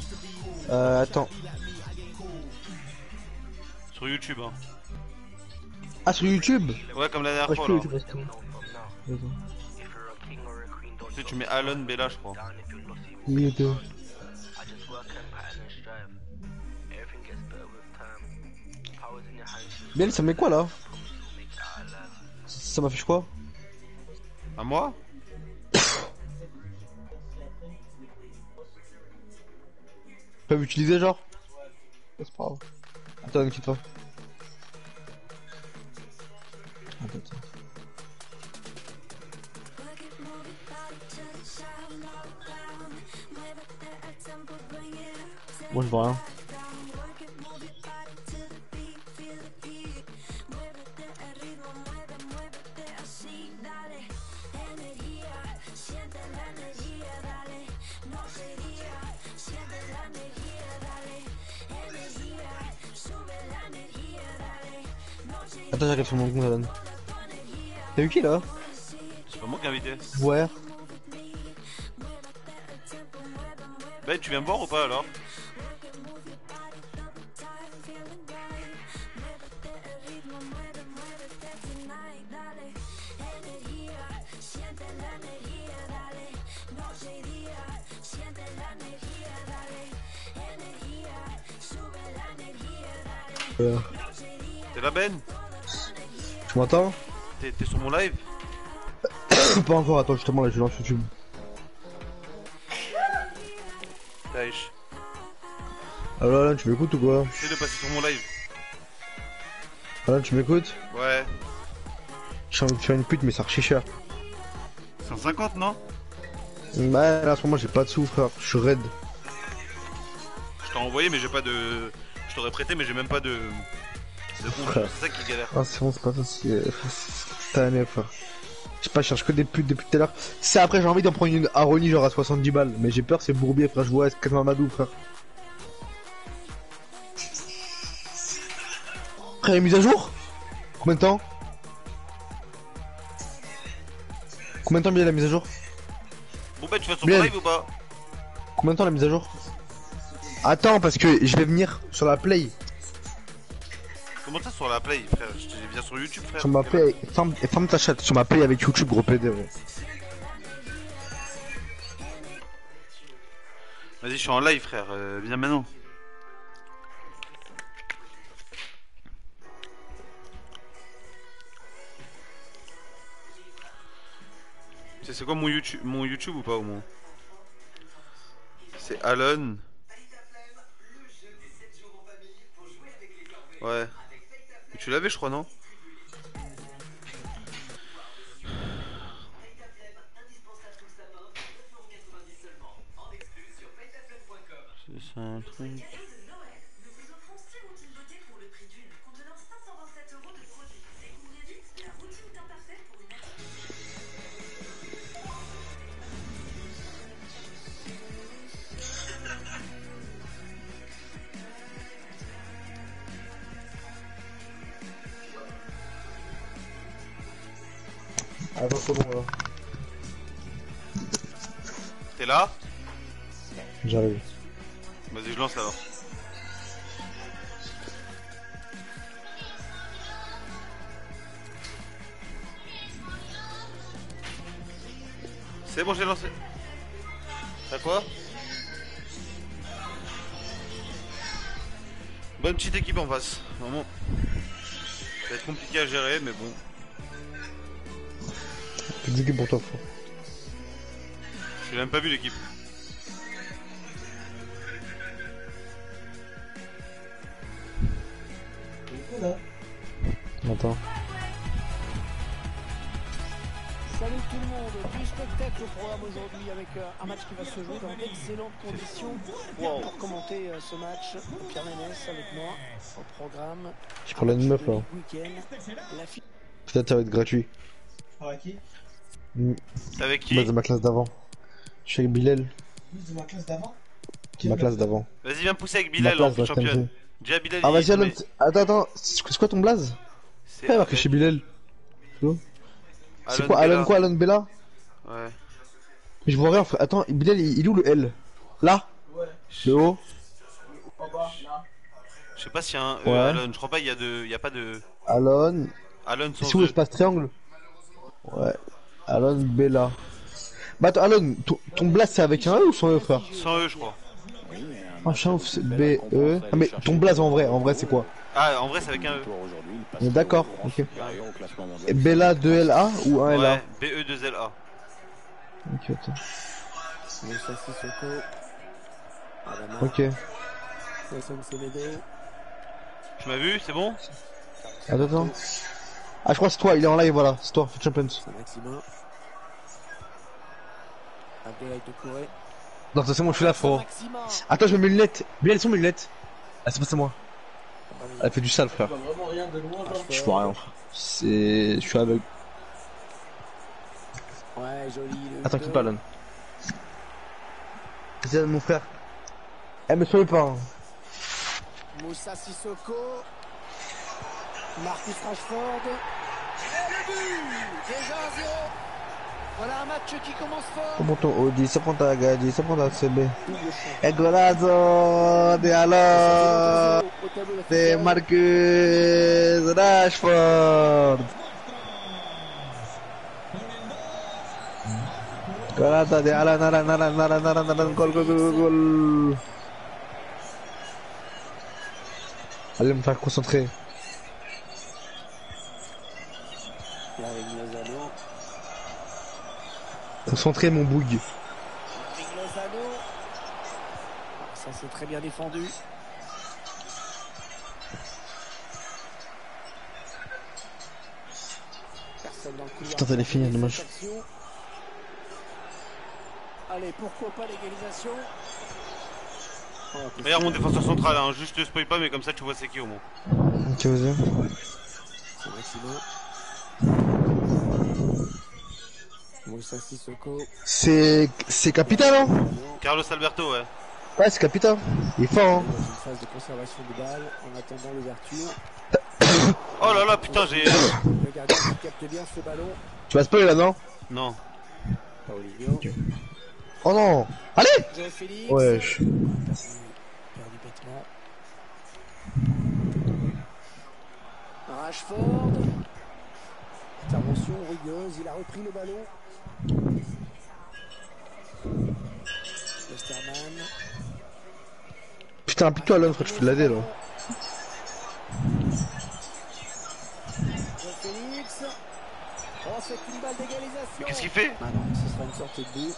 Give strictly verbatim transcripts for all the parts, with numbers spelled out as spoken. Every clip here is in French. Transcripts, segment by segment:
Euh, attends. Sur YouTube, hein. Ah, sur YouTube? Ouais, comme la dernière Ouais, je fois, peux là. YouTube, reste-moi. Tu sais, tu mets Alon Bella, je crois. Oui, ok. Biel, ça met quoi là? Ça m'affiche quoi? À moi? Pas utiliser genre? C'est pas grave. Attends, ne quitte pas. Attends, attends. Moi je vois rien. Attends, j'arrive sur mon compte, Alan. T'as vu qui là? C'est pas moi qui ai invité. Ouais. Ben, tu viens me voir ou pas alors? Euh... T'es là, Ben? Tu m'entends? T'es sur mon live? Pas encore, attends, justement là je lance YouTube. Daesh. Alors Alan, tu m'écoutes ou quoi? J'essaie de passer sur mon live. Alan, tu m'écoutes? Ouais. J'ai envie de faire une pute mais ça archi cher. cent cinquante, non? Ouais, là à ce moment j'ai pas de sous frère, je suis raide. Je t'ai envoyé mais j'ai pas de... Je t'aurais prêté mais j'ai même pas de... De compte, c'est ça qui galère. Ah c'est bon, c'est pas facile. C'est année frère. Je sais pas, je cherche que des putes depuis tout à l'heure. C'est après j'ai envie d'en prendre une Aroni genre à soixante-dix balles. Mais j'ai peur c'est Bourbier frère, je vois Escat Mamadou frère. Frère, mise à jour? Combien de temps? Combien de temps bien la mise à jour? Bon ben tu vas sur Bien. ton live ou pas? Combien de temps la mise à jour? Attends parce que je vais venir sur la play. Comment ça sur la play frère? Je te viens sur YouTube frère. Sur ma play, ferme, ferme ta chatte, sur ma play avec YouTube gros P D ouais. Vas-y je suis en live frère, euh, viens maintenant. C'est quoi mon YouTube, mon YouTube ou pas au moins? C'est Alon. Ouais. Mais tu l'avais je crois non? C'est un truc. Attends, c'est bon là. T'es là? J'arrive. Vas-y je lance alors. C'est bon j'ai lancé. T'as quoi? Bonne petite équipe en face, vraiment. Ça va être compliqué à gérer mais bon. Petite équipe pour toi frère. J'ai même pas vu l'équipe. Attends. Salut tout le monde, du spectacle au programme aujourd'hui avec euh, un match qui va se jouer dans d'excellentes conditions. Wow. Pour commenter euh, ce match, Pierre Ménès avec moi au programme. Je parlais d'une meuf là. Peut-être ça va être gratuit. Avec qui? Mmh. Avec qui? Bah, de ma classe d'avant. Je suis avec Bilal. De ma classe d'avant? De ma classe d'avant. Vas-y viens pousser avec Ma Bilal classe en de championne. Dis à Bilal. Ah vas-y il- Alan, mais- attends, attends, c'est quoi ton blaze? C'est Pourquoi il a marqué chez Bilal? C'est Alon quoi Bella. Alan quoi Alan Bella? Ouais. Mais je vois rien frère, attends, Bilal il il est où le L? Là? Je Le haut. Je sais pas s'il y a un E Ouais. à Alon, je crois pas, il y a de. Il y a pas de. Alon. Alon sans C'est où E. l'espace triangle? Ouais. Alon, Bella. Bah attends, Alon, ton, ton blast c'est avec un E ou sans E, frère? Sans E, je crois. Ah, Chaouf, c'est B, E. Ah, mais ton blaze en vrai, en vrai c'est quoi? Ah, en vrai, c'est avec un E. On est d'accord, ok. Et Bella deux L A ou un L A? Ouais, B E deux L A. Ok, attends. Moussa Sissoko. Adama. Ok. Nelson Semedo. Tu m'as vu, c'est bon? Attends, attends. Ah, je crois que c'est toi, il est en live, voilà. C'est toi, Champions. Saint-Maximin. Abdoulaye Doucouré. Non, c'est moi, je suis là, frérot. Saint-Maximin. Attends, je mets mes lunettes. Bien, elles sont mes lunettes. Ah, c'est pas c'est moi. Elle fait du sale, frère. Je vois rien, frère. C'est. Je suis aveugle. Ouais, joli. le Attends, deux. quitte pas, Alon. C'est mon frère. Eh, me soyez pas. Hein. Moussa Sissoko. Marcus Rashford. Et le but. Déjà un zéro. Voilà un match qui commence fort. Comment ton Audi, ça prend ta Gadi, ça prend ta C B. Double champ. E golazo de Alon. Au tableau De d'affichage. Marcus Rashford. Golazo de Alon, Alon, Alon, Alon, Alon, Alon, gol, gol, gol, gol. Allez me faire concentrer. Et avec Lozano. Concentrer mon boug. Avec Lozano. Ça c'est très bien défendu. Personne dans le couloir. Putain, t'allais finir, dommage. Cette action. Allez, pourquoi pas l'égalisation. Oh, Regarde mon défenseur central, hein. Juste te spoil pas, mais comme ça tu vois c'est qui au moins. Ok, vas-y. C'est Maximin. Moussa Sissoko. C'est. C'est Capital, hein? Carlos Alberto, ouais. Ouais, c'est Capital. Il est fort, hein? Dans une phase de conservation de balle en attendant l'ouverture. Oh là là, putain, j'ai. Le gardien qui capte bien ce ballon. Tu vas spoiler là, non? Non. Paulinho. Oh non! Allez! Joe Félix. Wesh. Perdu, perdu bêtement. Rashford. Intervention rugueuse, il a repris le ballon. Westerman. Putain, appuie-toi là, frère, je fais de la D là. Joe Félix. Oh, c'est une balle d'égalisation. Qu'est-ce qu'il fait? Ah non, ce sera une sorte de but.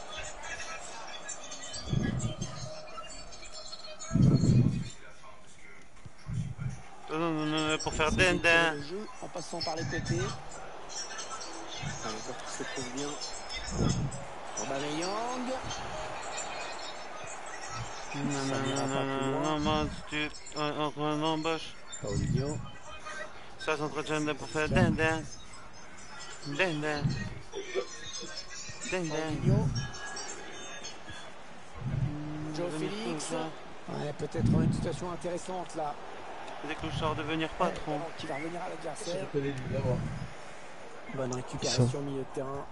Non, non, non, non, pour faire C'est den den. le jeu en passant par les côtés. Allez, voir qui se trouve bien. Aubameyang. Non, non, non, non, non, non, tu. On embauche. Paulinho. Ça s'entretient pour faire den den. Den den. Den den. Paulinho. Joe Félix. Ouais, peut-être une situation intéressante là. Des clochards devenir patron. Qui va revenir à l'adversaire. Bonne récupération au milieu de terrain.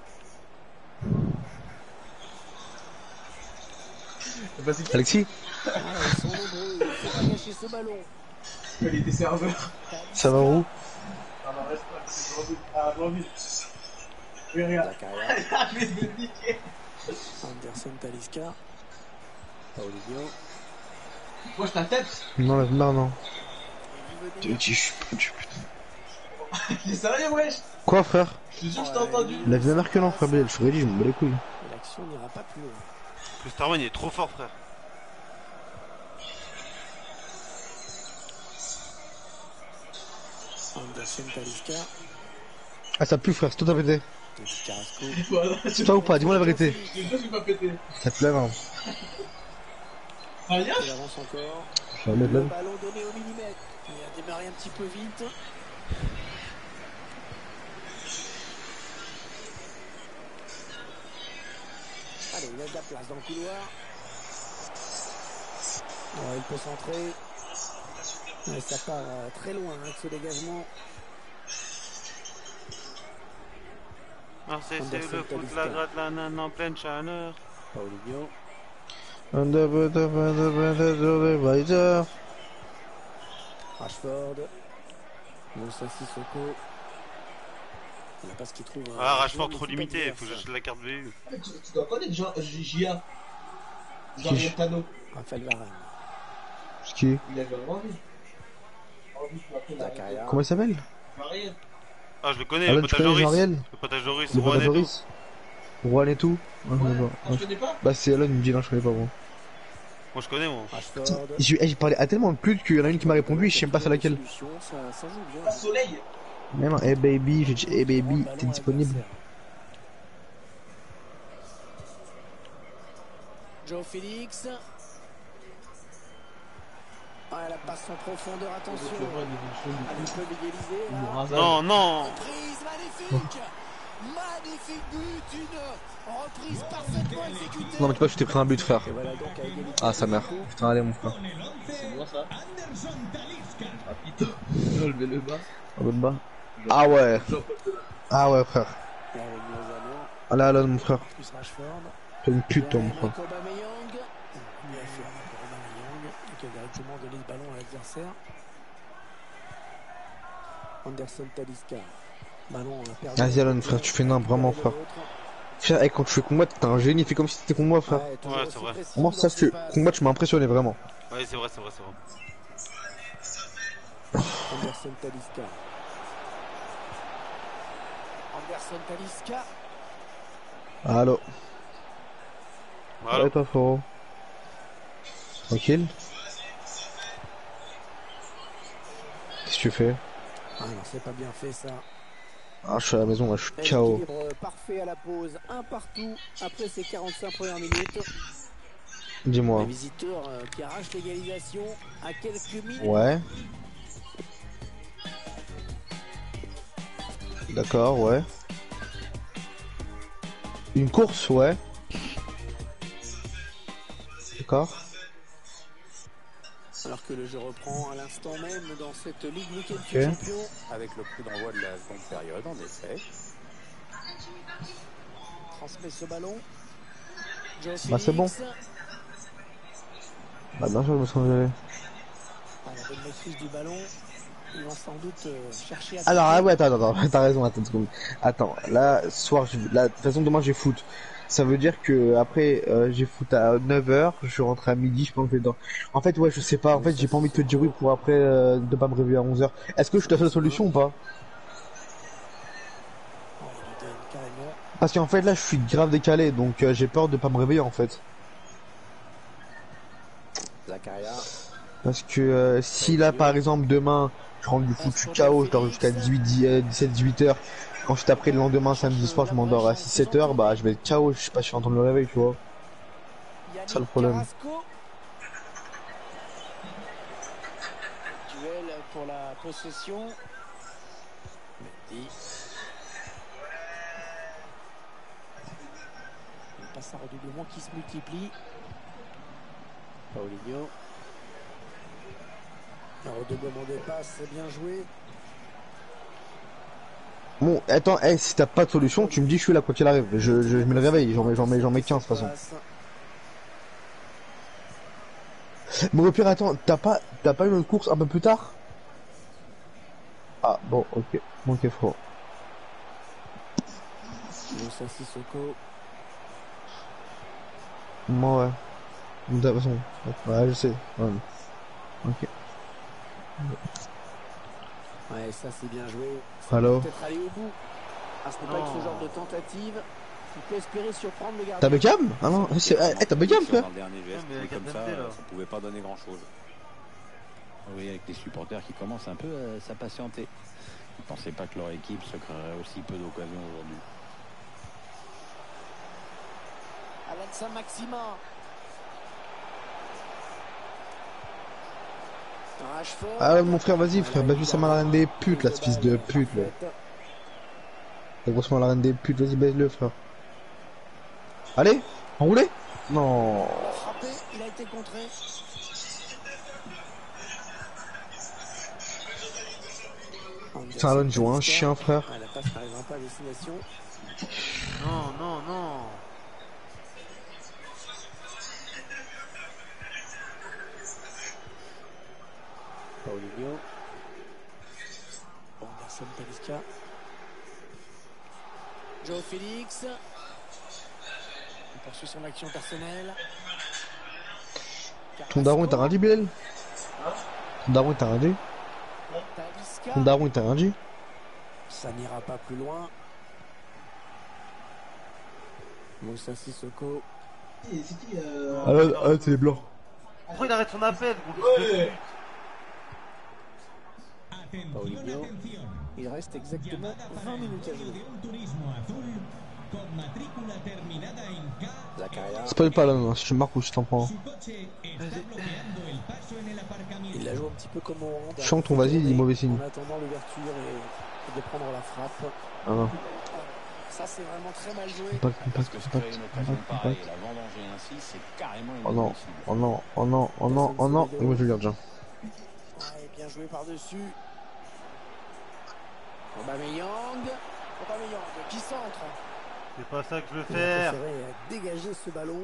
Alexis? Ah, ils sont nombreux. Il faut pas gâcher ce ballon. Il était serveur. Ça va où? Ah non, reste pas, c'est Blanville. Ah, Blanville. Oui, regarde. Zakaria. Ah, je vais te le niquer. Anderson Talisca. Paulinho. Moi, je ta tête. Non, là, non, non. Il veut Je suis pas du Il est sérieux, wesh. Quoi, frère? Je te jure, je t'ai entendu. La vie d'un que non, frère, je suis ready, je me bats les couilles. L'action n'ira pas plus loin. Le Starman il est trop fort, frère. Anderson Talisca. Ah, ça pue, frère, c'est toi t'as pété. Carrasco. Voilà, C'est toi ou pas? Dis-moi la vérité. C'est toi qui m'as pété. Ça te lève, hein. Ah, y'a Il avance encore. Je vais mettre Le là. ballon donné au millimètre. Il a démarré un petit peu vite. Allez, il a de la place dans le couloir. Ouais, il peut centrer. Ouais, ça part euh, très loin hein, avec ce dégagement. Ah, c'est c'est le foot, la gratte, la nana en pleine chaleur. Paulinho. Rashford. Moussa Sissoko. Il n'a pas ce qu'il trouve. Ah, un Rashford joueur trop d'équipe limité, adverse. faut que j'achète la carte V U. Tu, tu dois connaître Jean, J A. Qui? Jean-Riel Tano. Raphaël Varane. C'est qui? Il avait envie. Envie de m'appeler la Zakaria. Comment il s'appelle? Jean-Riel. Ah, je le connais, Alan, le tu potage connais Doris. Jean-Riel? Le potage Doris, Le Rouen et tout. Doris? Rouen et tout? Ah, je Ouais, connais pas. ah, je connais pas. Bah c'est Alan, il me dit non, je connais pas moi. Moi, je connais, moi. Rashford. J'ai eh, j'ai parlé à tellement de putes qu'il y en a une qui m'a répondu et je sais même pas c'est laquelle. Solution, ça, ça joue bien. Pas Soleil. Mais non, hey baby, j'ai dit hey baby, Ballon t'es à disponible? l'adversaire. Joe Félix. Ah, la passe en profondeur, attention. Ah, ils peuvent égaliser. Là. Non, non. Reprise magnifique. Magnifique but, une reprise parfaitement exécutée. Non mais tu vois, je t'ai pris un but frère. Et voilà donc à égalité. Ah sa mère. Putain allez mon frère. C'est moi ça. Ah putain. Relever le bas. Ah bonne bas. Ah ouais. Ah ouais frère. Et avec Lozano, Allez Alan mon frère. plus Rashford. T'es une pute toi mon Pierre-Emerick frère. Aubameyang. Bien fait pour Aubameyang, qui a directement donné le ballon à l'adversaire. Anderson Talisca. Ballon on a perdu. Vas-y Alan frère, tu fais nain vraiment frère. Frère, hey, quand tu fais combat, t'es un génie, fais comme si t'étais contre moi frère. Ouais, Ouais, c'est vrai. Moi ça tu combat, tu m'as impressionné vraiment. Ouais, c'est vrai, c'est vrai, c'est vrai. Anderson Talisca. Anderson Talisca. Allo. Voilà. Ouais toi frérot. Tranquille. Qu'est-ce que tu fais? Ah non, c'est pas bien fait ça. Ah je suis à la maison là, je suis K O. Équilibre parfait à la pause, un partout après ces quarante-cinq premières minutes. Dis-moi. Les visiteurs euh, qui arrachent l'égalisation à quelques minutes. Ouais. D'accord, ouais. Une course, ouais. D'accord. Alors que le jeu reprend à l'instant même dans cette Ligue des Ok. Champions. Avec le coup d'envoi de la seconde période, en effet. Transmet ce ballon. Joe Bah, c'est bon. Félix. Bah bien sûr, je me sens enlevé. Ah, la bonne maîtrise du ballon. Ils vont sans doute euh, chercher à... Alors, ah ouais, attends, attends, attends, t'as raison, attends une seconde. Attends, là, ce soir, je... là, de toute façon, demain, j'ai foot. Ça veut dire que après euh, j'ai foot à neuf heures, je suis rentré à midi, je pense que dans... En fait, ouais, je sais pas, en fait, j'ai pas envie de te dire oui pour après euh, de pas me réveiller à onze heures. Est-ce que je te fais la solution ou pas? Oh, il donne carrément. Parce qu'en fait, là, je suis grave décalé, donc euh, j'ai peur de pas me réveiller, en fait. Zakaria. Parce que euh, si là, par exemple, demain, je rentre du foot, je suis K O, je dors jusqu'à dix-huit, dix-sept, dix-huit heures. Ensuite, après, le lendemain, samedi soir, je m'endors à six sept heures, bah, je vais être K O, je sais pas si je suis en train de me réveiller, tu vois. Yannick Ça, le problème. Carrasco. Duel pour la possession. Mendy. Une passe à redoublement qui se multiplie. Paulinho. Un redoublement des passes, c'est bien joué. Bon, attends, hey, si t'as pas de solution, tu me dis je suis là quoi qu'il arrive. Je, je, je mets le réveil, j'en mets, j'en mets, j'en mets quinze de toute façon. Bon, au pire, attends, t'as pas, t'as pas une autre course un peu plus tard? Ah, bon, ok. Bon, ok, frérot. Moussa Sissoko. Moi, ouais. De toute façon, ouais, je sais. Ouais. Ok. Ouais, ça c'est bien joué. Allô? Peut-être aller au bout. Ah, ce n'est pas Non. avec ce genre de tentative qu'il peut espérer surprendre le gardien. T'as Beckham? Ah non, c'est, eh, t'as Beckham, frère? Dans le dernier geste, Ouais, mais mais comme Captain ça, T, là. ça pouvait pas donner grand-chose. Oui, avec les supporters qui commencent un peu à s'impatienter. Ils ne pensaient pas que leur équipe se créerait aussi peu d'occasions aujourd'hui. Alain Saint-Maximin. Rashford. Ah, mon frère, vas-y, frère, baisse-lui sa main la reine des putes, là, ce fils de pute, là. T'as grossement la reine des putes, vas-y, baisse-le, frère. Allez, enroulé? Non. Il a frappé, il a été contré. Putain, Alan joue un chien, frère. Ah, la passe n'arrivera pas à destination. Non, non, non. Paulinho. Anderson Talisca. Joe Félix. Il poursuit son action personnelle. Ton daron, il t'a rien dit, Bilal? Ton daron, il t'a rien dit? Talisca. Ton daron, il t'a rien dit? Ça n'ira pas plus loin. Moussa Sissoko. C'est qui euh... Ah là, ah, c'est les blancs. Pourquoi il arrête son appel, gros? Ouais. Paulinho. Il reste exactement vingt minutes à jouer. Zakaria. Spoil pas là, non, si tu marques ou si t'en prends. Il la joue un petit peu comme au hand. Je sens que ton vas-y, il dit mauvais signe. En attendant l'ouverture et, et de prendre la frappe. Ah non. Ça c'est vraiment très mal joué. Impact, Parce impact, que se impact, créer une occasion impact, pareille impact. et la vendanger ainsi, c'est carrément Oh non, inadmissible. oh non, oh non, oh non, oh non, oh non. Et moi je le garde, tiens. Ouais, bien joué par-dessus. Aubameyang. Aubameyang qui centre. C'est pas ça que je veux Il a faire. préféré dégager ce ballon.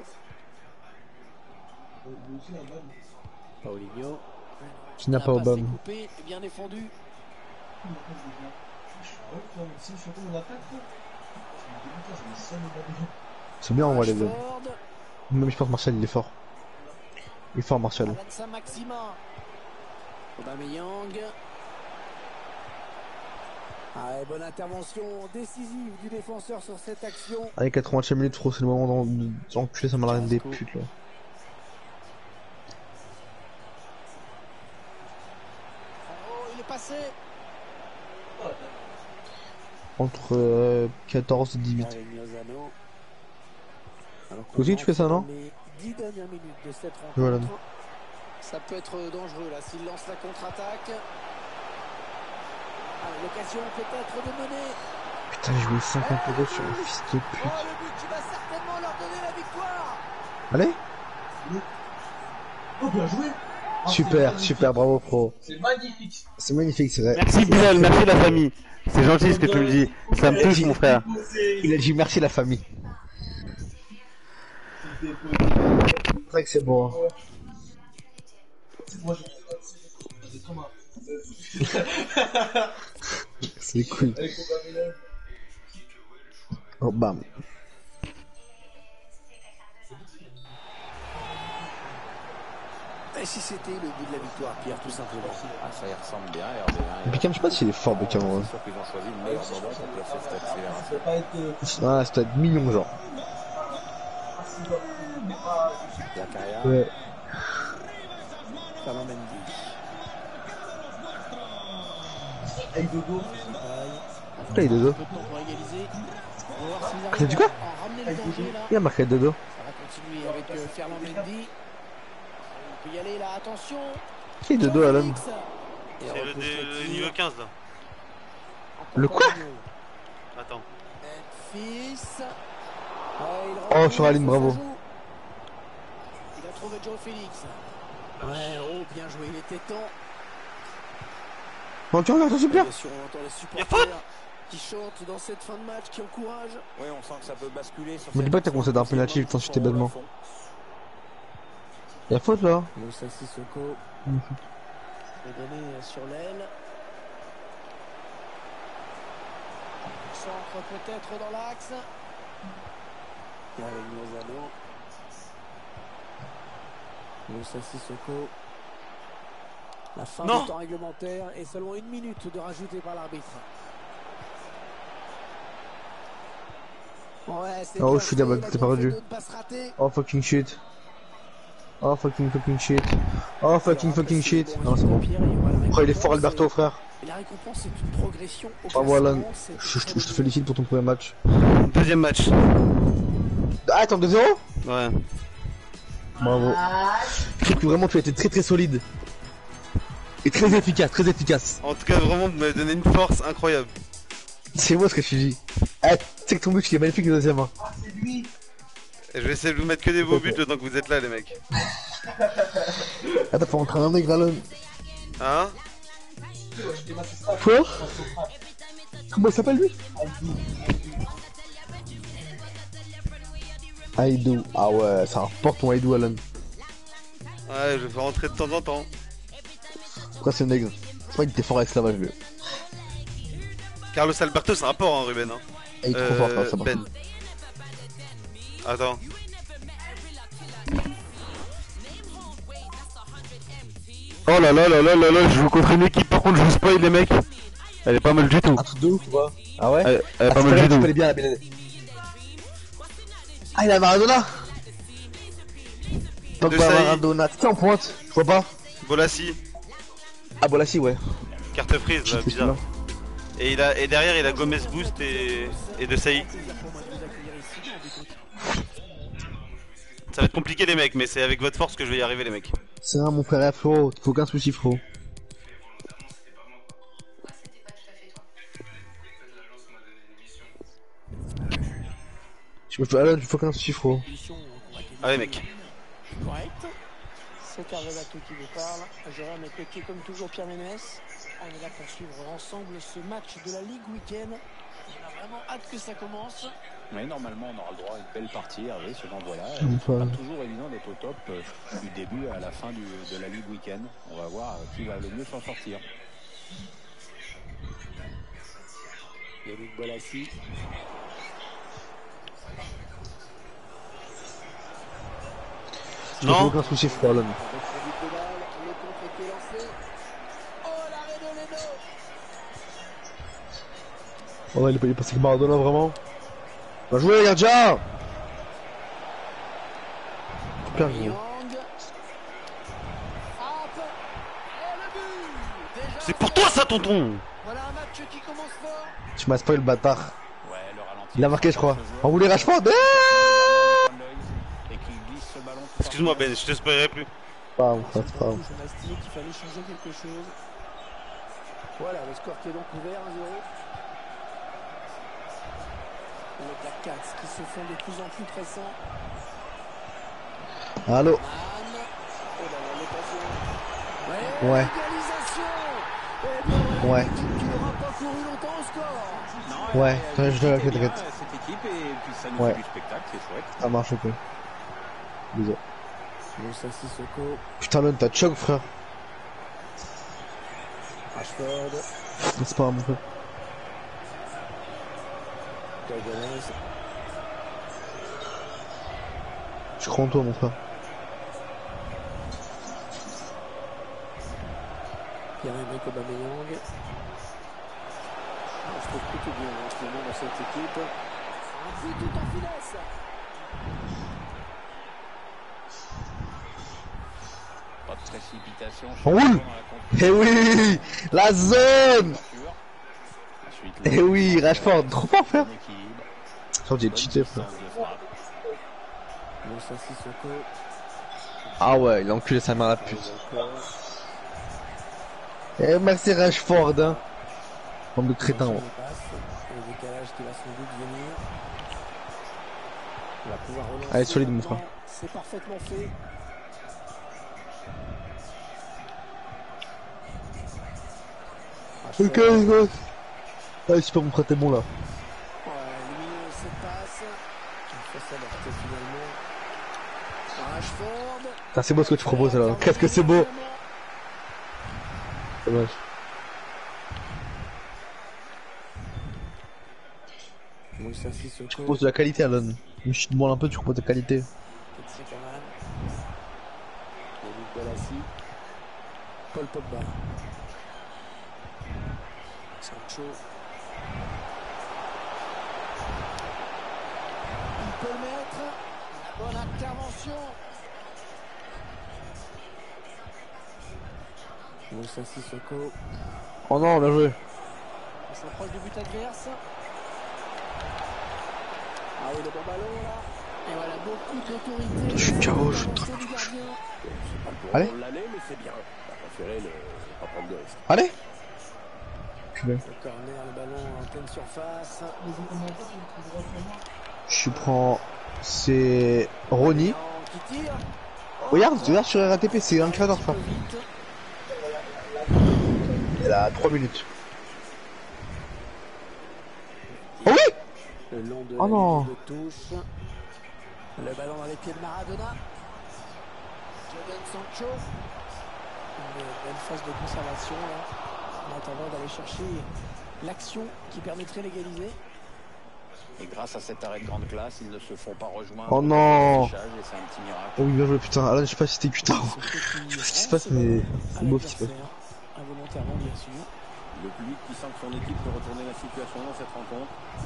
Paulinho. Qui n'a La pas passe est Aubame. coupée et bien défendu. C'est bien en vrai les deux. Rashford. Même je pense Martial il est fort. Il est fort Martial. Avanza Maxima. Aubameyang. Ah, et bonne intervention décisive du défenseur sur cette action. Allez quatre-vingtième minutes trop, c'est le moment d'en- d'enculer sa malade des putes là. Oh, il est passé. Entre euh, quatorze et dix-huit. Avec Lozano. Alors qu'on Toi aussi, tu fais ça, non? Les dix dernières minutes de cette rencontre. Voilà. Ça peut être dangereux là s'il lance la contre-attaque. Ah, l'occasion peut-être de mener. Putain j'ai joué cinquante euros sur un fils de Oh, pute. le but qui va certainement leur donner la victoire. Allez. Oh, bien joué. Ah, c'est Super, magnifique. super, bravo pro. C'est magnifique. C'est magnifique, c'est vrai. Merci Bilal, merci la famille. C'est gentil ce que tu me dis. Ça me touche mon frère. Il a dit merci la famille. C'est vrai que c'est bon. Hein. Moi, je c'est comme un... C'est cool. Avec Aubameyang. Oh bam. Et si c'était le but de la victoire, Pierre, tout simplement. Ah, ça y ressemble bien, Hervé. Hein, Beckham, je sais pas s'il est fort Beckham. Ouais. C'est sûr qu'ils ont choisi le meilleur moment pour placer cette Ça accélération. peut pas être... euh, Ah, c'est peut-être mignon genre. Zakaria. Ouais. Fernand Mendy. Avec Dodo. Putain, il est deux. Peu de temps pour égaliser. On va voir s'ils T'as arrivent dit quoi? à en ramener le danger là. Il a marqué Dodo. Ça va continuer avec euh, Fernand Mendy. On peut y aller là, attention. Qui est Dodo Alan? Félix. Et C'est le, repousse dé- le le tir. niveau quinze là. Le quoi? Attends. Memphis. Ouais, il Oh, repousse, sur la ligne, ça bravo. joue. Il a trouvé Joe Félix. Ouais, oh, bien joué, il était temps. Non, tu regardes, c'est super. Bien sûr, on entend les Y'a supporters qui chantent dans cette fin de match, qui encouragent. Oui, on sent que ça peut basculer sur Me dis pas que t'as concédé un penalty, putain, j'étais bêtement. Y'a faute là. Moussa Sissoko Magnifique. est donné sur l'aile. Centre peut-être dans l'axe. Et avec Lozano. Moussa Sissoko. La fin Non. du temps réglementaire et seulement une minute de rajouter par l'arbitre. Ouais, c'est Oh, bien je suis fait, d'abord, il a t'es bien pas fait rendu. de ne pas se rater. Oh fucking shit. Oh fucking fucking shit. Oh fucking fucking shit. Bon, Non, c'est bon. Pierre, il y aura la Oh, il est fort récompense, Alberto, et- frère. Et la récompense, c'est une progression au Bravo Alan. classement, c'est Je, je- très je te bon. félicite pour ton premier match. Deuxième match. Ah, attends, deux zéro. Ouais. Bravo. Je trouve que vraiment tu as été très très solide. Et très efficace, très efficace. En tout cas, vraiment, vous m'avez donné une force incroyable. C'est moi ce que je dis. Ah, tu sais que ton but il est magnifique le deuxième. Hein. Et je vais essayer de vous mettre que des beaux buts le temps que vous êtes là, les mecs. Attends, faut rentrer un nègre Alan. Hein? Quoi? Comment il s'appelle lui? Aïdou. Ah ouais, ça rapporte ton Aïdou Alan. Ouais, je vais faire rentrer de temps en temps. Pourquoi c'est nègre? C'est pas qu'il était fort à l'esclavage, lui. Carlos Alberto, c'est un porc, hein, Ruben. Hein. Il est trop fort, Carlos Alberto. Ben. Attends. Oh là là là là là là, je joue contre une équipe, par contre je vous spoil les mecs. Elle est pas mal du tout. Un truc de ouf, tu vois. Ah ouais? Elle, elle est Ah, pas c'est mal vrai, du tu tout. connais bien la B N D. Ah, il a Maradona! Donc, De pas Saï. Maradona. T'es en pointe? Je vois pas. Bolassi, Ah, Bolassi, ouais. carte frise, là, J'étais bizarre. celui-là. Et, il a, et derrière, il a Gomez Boost et, et De Saï. Ça va être compliqué, les mecs, mais c'est avec votre force que je vais y arriver, les mecs. C'est un, mon frère, frérot. Faut aucun souci, frérot. Je me fais, Alan, il faut aucun souci, frérot. Allez, mec. Correct. C'est Arvelato qui vous parle. J'aurai à mes côtés, comme toujours, Pierre Ménès. On est là pour suivre ensemble ce match de la Ligue Week-end. On a vraiment hâte que ça commence. Mais normalement, on aura le droit à une belle partie, Hervé, ce voilà. Mmh, C'est voilà. pas toujours évident d'être au top euh, du début à la fin du, de la Ligue Week-end. On va voir euh, qui va le mieux s'en sortir. Yannick Bolassi. Je me fais Non. aucun souci, frérot, Alan. Avec le but de balle, le contre qui est lancé. Oh, l'arrêt de Leno. Oh, ouais, il est pas- il est passé que Maradona, vraiment. Va jouer, gardien! Super, gros. Young. Frappe. Et le but. Déjà, C'est pour toi, ça, tonton! voilà un match qui commence fort. Tu m'as spoil, le bâtard. Ouais, le ralenti. Il a marqué, je crois. On voulait Rashford. Eh Et qu'il glisse ce ballon. Excuse-moi, Ben, je te spoilerai plus. Pas grave, frère, c'est pas grave. On a estimé qu'il fallait changer quelque chose. Voilà, le score qui est donc ouvert, un zéro. Les Black Cats qui se font de plus en plus pressants. Allô? Man. Oh là là, l'occasion. Ouais. Ouais. Égalisation. Eh bien, voilà Ouais. une équipe qui n'aura pas couru longtemps au score. Ouais, t'as- je dois la C'était bien, t'inquiète. cette équipe et puis ça nous Ouais. fait du spectacle, c'est chouette. Ça marche, ok. Désolé. Moussa Sissoko. Putain, Alan, t'as choc, frère. Rashford. C'est pas grave, mon frère. Gomez. Je crois en toi, mon frère. Pierre-Emerick Aubameyang. Ah, je trouve plutôt bien en ce moment dans cette équipe. Un but tout en finesse. Pas de précipitation. On roule. Eh oui! La zone! Ensuite, Eh oui, Rashford, trop fort, frère. bon équilibre, Genre, j'ai bonne cheaté, frère. puissance de frappe. Moussa Sissoko. Ah ouais, il a enculé sa mère la pute. Encore. Eh, merci Rashford, hein. Bande de crétins, Attention, ouais. il passe. Le décalage qui va sans doute venir. Il va pouvoir relancer. Allez, solide, mon maintenant. frère. C'est parfaitement fait. Ok, Rashford. let's go. Allez, super, mon frère, t'es bon, là. Ouais, lumineux cette passe. Il faut s'alerter finalement. Rashford. Putain, c'est beau ce que tu proposes, là. Qu'est-ce que c'est beau. Dommage. Moussa Sissoko. Tu proposes de la qualité, Alan. Je te demande un peu, tu proposes de la qualité. Ketsi Kaman. Yannick Bolassi. Paul Pogba. Sancho. Il peut le mettre. La bonne intervention. Moussa Sissoko. Oh non, bien joué. On s'approche du but adverse. Ah oui, le bon ballon là. Et voilà, beaucoup d'autorité. Je suis K O, je suis Avancée du gardien. Allez. On l'allait, mais c'est bien. On a préféré le... pas prendre de risque. Allez. Culé. Le corner, le ballon en pleine surface. Je prends... C'est... Ronny. Qui tire. Regarde, regarde sur R A T P, c'est un créateur, frère. Vite. Il a trois minutes. Oh oui! Le long de Oh la non. ligne de touche. Le ballon dans les pieds de Maradona. Jadon Sancho. Une belle phase de conservation là, en attendant d'aller chercher l'action qui permettrait d'égaliser. Et grâce à cet arrêt de grande classe, ils ne se font pas rejoindre. Oh non. Et c'est un petit miracle. Oh oui, bien joué, putain. Alan, je sais pas si c'était Q-Tard. Je sais pas ce qui se passe, mais c'est beau ce qui se passe. Involontairement, bien sûr. Le public qui sent que son équipe peut retourner la situation dans cette rencontre.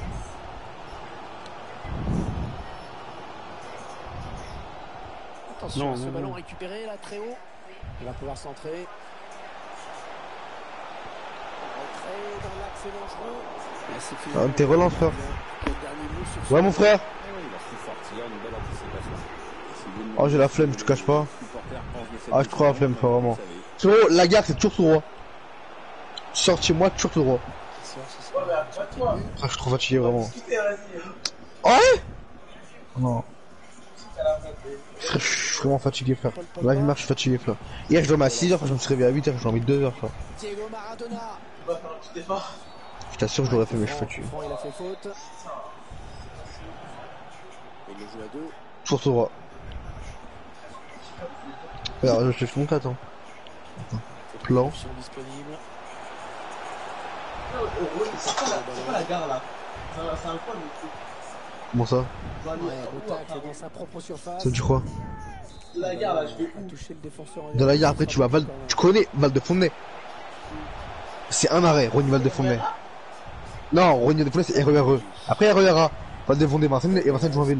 Attention Non, à ce non, ballon non. récupéré là très haut. Il va pouvoir centrer. Retrait dans l'axe dangereux. Et c'est fini. Ah, t'es relance, frère. Le dernier mot sur ce Ouais, mon frère. Ah oui, il a su sortir une belle anticipation. Si vous Oh, j'ai la flemme, je te cache pas. les supporters pensent de cette Ah, je crois la flemme, frère, décision, vraiment. vous savez. Frérot, la gare, c'est toujours tout droit. Tu sors de chez moi, toujours tout droit. Ouais, mais après toi, Frère, je suis trop fatigué, vraiment. discuter, vas-y. Oh, ouais. Non. Frère, je suis vraiment fatigué, frère. La vie marche, je suis fatigué, frère. Hier, je dormais à six heures, je me suis réveillé à huit heures, j'ai dormi deux heures, frère. Diego Maradona. Tu vas faire un petit effort. Je t'assure, je l'aurais fait, mais je suis Franck, fatigué. Franck, il a fait faute. Il le joue à deux. Toujours tout droit. Regarde, je te fais mon quatre, hein. Plan. Option disponible. C'est pas la- c'est pas la gare là. C'est un- c'est un coin, mais Comment ça? tu vas aller Ouais, où, beau tacle enfin, dans sa propre surface. Ça dit quoi? la gare là, je vais A où? touché le défenseur. Dans la gare, après, tu vas Val... Tu connais Val de Fontenay? C'est un arrêt, Ronny Val de Fontenay. Non, Ronny Val de Fontenay, c'est R E R E. Après, R E R A. Val de Fontenay, Vincennes et Vincennes Joinville.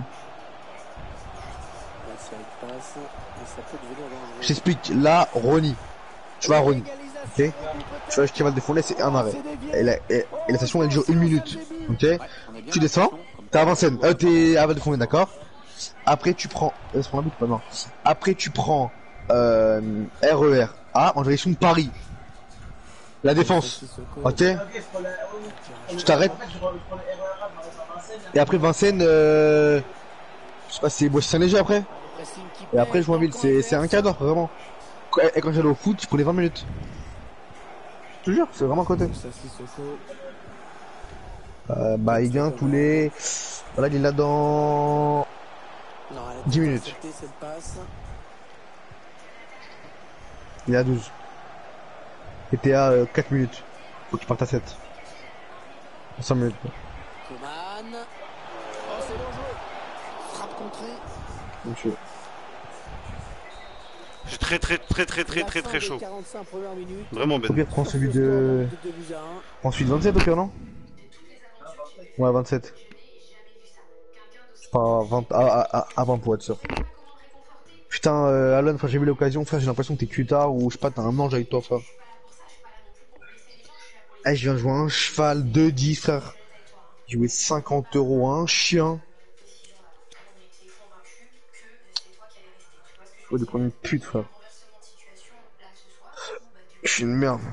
La série passe. Et ça peut devenir dangereux. Je t'explique, là, Ronny. Tu vas à Ronny. Ok? Tu vas jusqu'à Val de Fontenay, c'est un arrêt. Et la, et, et la station, elle dure une minute. Ok? Tu descends, t'es à Vincennes. Euh, t'es à Val de Fontenay, d'accord? Après, tu prends. Est-ce qu'on habite pas? Non. Après, tu prends euh, R E R A en direction de Paris. La Défense. Ok? Ok, je prends la- oui. Tu t'arrêtes. En fait, je prends je prends les R E R A, je m'arrête à Vincennes. Et après Vincennes, euh... je sais pas, c'est Boissy-Saint-Léger après. Et après Joinville, c'est c'est un quart d'heure vraiment. Quand- Et quand j'allais au foot, je prenais vingt minutes. Je te jure, c'est vraiment à côté. Ça, Sissoko. Euh, bah il vient tous les... Voilà, il est là dans... Non, elle a dix été minutes. interceptée, cette passe. Il est à douze. Et t'es à euh, quatre minutes. Faut qu'il parte à sept. cinq minutes. Coman. Oh, c'est dangereux. Frappe contrée. Donc, je- J'ai très très très très très La très fin très des chaud. quarante-cinq premières minutes. Vraiment Au Ben. pire, prends celui Sur ce score, de... donc, deux buts à un. Prends celui de vingt-sept au pire, non? Ouais, vingt-sept. Pas vingt... À, à, à, à vingt pour être sûr. Putain, euh, Alan, frère, j'ai vu l'occasion, frère, j'ai l'impression que t'es cutard ou je sais pas, t'as un ange avec toi, frère. Eh, je viens de jouer un cheval deux dix, frère. J'ai joué cinquante euros à un chien. Faut de prendre une pute, frère. Je suis une merde.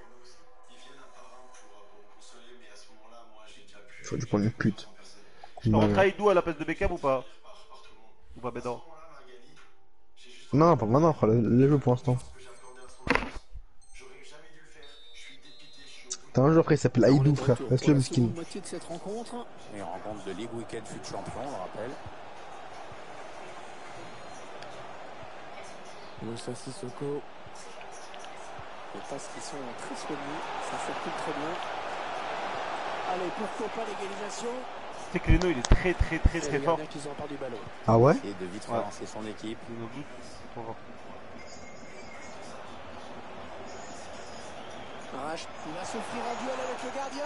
Faut de prendre une pute. Tu peux rentrer Aïdou à la place de Beckham ou pas? Ou pas Bédor? Non, pas maintenant, frère, les jeux pour l'instant. T'as un joueur après, il s'appelle Aïdou, frère. Laisse-le, miskin. Moitié de cette rencontre. Et en rencontre de Ligue Week-end fut champion, on le rappelle. Moussa Sissoko. Les passes qui sont très soignées. Ça circule très bien. Allez, pourquoi pas l'égalisation? Tu sais que Leno il est très très très Et très le fort. gardien qui s'empare du ballon. Ah ouais? Et de vite relancer son équipe. Il nous doute. Trop fort. Arrache. Il va s'offrir un duel avec le gardien.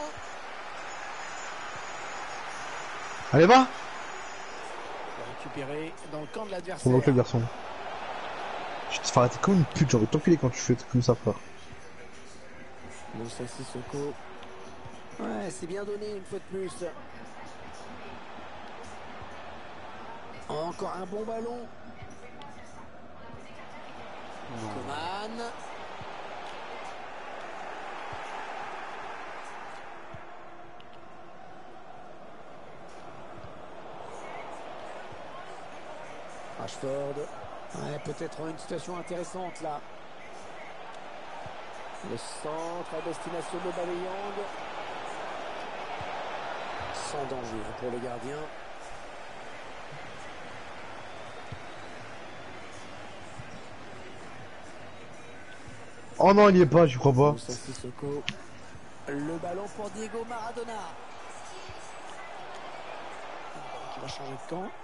Allez, va! Il va récupérer dans le camp de Ton l'adversaire. oncle, le garçon. Je te fais arrêter comme une pute, j'ai envie de t'enculer quand tu fais comme ça, frère. Moussa Sissoko. Ouais, c'est bien donné une fois de plus. Encore un bon ballon. Coman. Rashford. Ouais, peut-être une situation intéressante là. Le centre à destination de Aubameyang. Sans danger pour le gardien. Oh non, il y est pas, je crois pas. Moussa Sissoko. Le ballon pour Diego Maradona. Qui va changer de camp.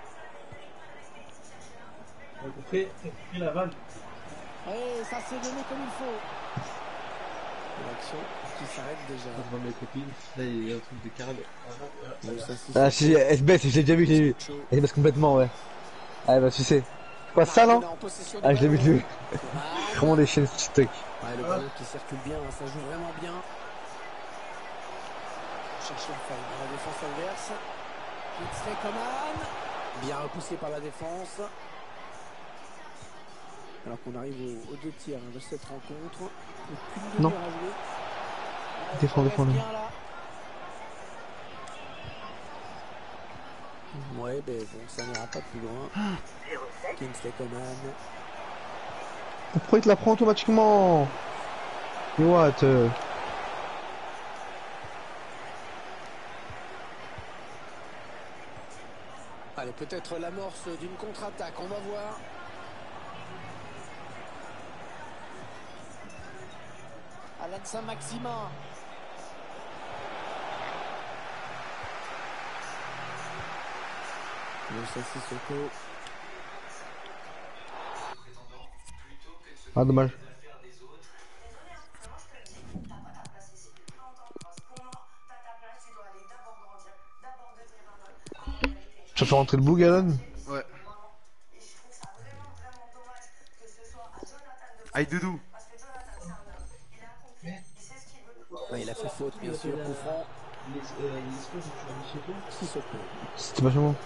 T'as pris, t'as pris la vanne. Et ça s'est donné comme il faut. L'action qui s'arrête déjà. Devant mes copines, là il y a un truc de carré. Moussa Sissoko. Ah si, elle se baisse, je l'ai déjà vu, je l'ai vu. Elle se baisse complètement, ouais. Ah bah tu sais. Quoi ça non? Maradona en possession du Ah je l'ai vu, je l'ai vu. ballon. Comment des chaînes TikTok. Ouais, le ballon qui circule bien, hein, ça joue vraiment bien. Cherche la faille dans la défense adverse. Kingsley Coman, bien repoussé par la défense. Alors qu'on arrive au, aux deux tiers hein, de cette rencontre. Aucune Non. demi-heure à jouer. Défends, On défends, reste là. bien, là. Ouais, ben bon, ça n'ira pas plus loin. Kingsley Coman. Pourquoi il te la prend automatiquement? Mais what euh... Allez, peut-être l'amorce d'une contre-attaque, on va voir. Alan Saint-Maximin. Moussa Sissoko. Ah dommage. Tu vas faire rentrer le boug Alan? Ouais. Aïe Doudou. Ouais, il a fait faute, bien sûr, coup franc. Sissoko. C'était pas chez moi.